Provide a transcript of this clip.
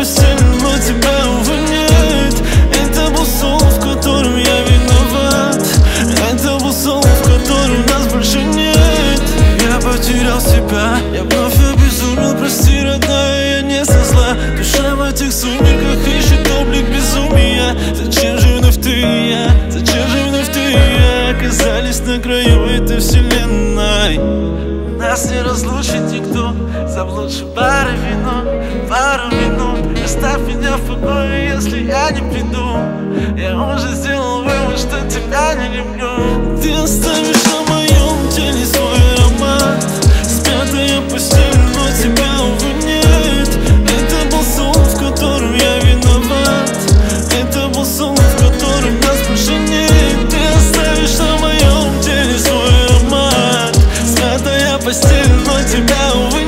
постели, но тебя, увы, нет. Это был сон, в котором я виноват. Это был сон, в котором нас больше нет. Я потерял себя, я вновь обезумел. Прости, родная, я не со зла. Душа в этих сумерках ищет облик безумия. Зачем же вновь ты и я? Зачем же вновь ты и я оказались на краю этой вселенной? Нас не разлучит никто. Заблудший пары вино, пару минут. Оставь меня в покое, если я не приду. Я уже сделал вывод, что тебя не люблю. Ты оставишь на моем теле свой аромат. Смятая постель, но тебя, увы, нет. Это был сон, в котором я виноват. Это был сон, в котором нас больше нет. Ты оставишь на моем теле свой аромат. Смятая постель, но тебя, увы,